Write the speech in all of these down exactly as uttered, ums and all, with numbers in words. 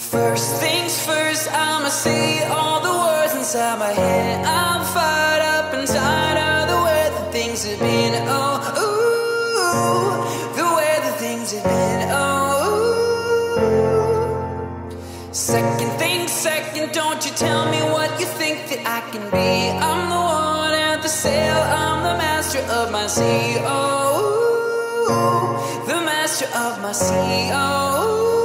First things first, I'ma say all the words inside my head. I'm fired up and tired of the way that things have been. Oh, ooh, the way that things have been. Oh, ooh. Second thing second, don't you tell me what you think that I can be. I'm the one at the sail, I'm the master of my sea. Oh, ooh, the master of my sea. Oh,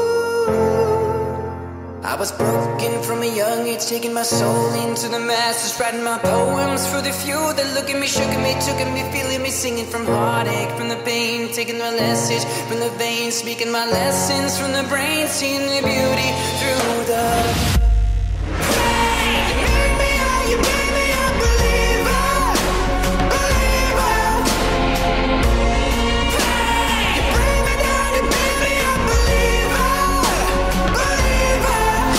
I was broken from a young age, taking my soul into the masses, writing my poems for the few that look at me, shook at me, took at me, feeling me, singing from heartache, from the pain, taking my message from the veins, speaking my lessons from the brain, seeing the beauty through the pain. You made me, oh, you made me a believer, believer. Pain. You bring me down, you made me a believer, believer.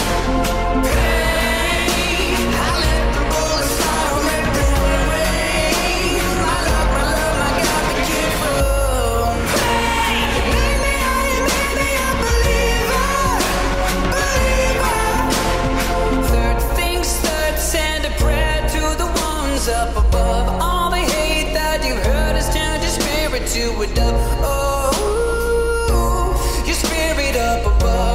Up above all the hate that you've heard us turn your spirit to a dove. Oh, your spirit up above.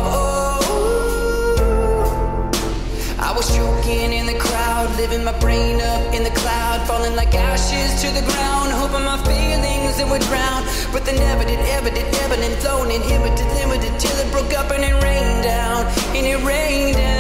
Oh, I was choking in the crowd, living my brain up in the cloud, falling like ashes to the ground, hoping my feelings they would drown, but they never did, ever did, ever did, flown inhibited, limited till it broke up and it rained down, and it rained down.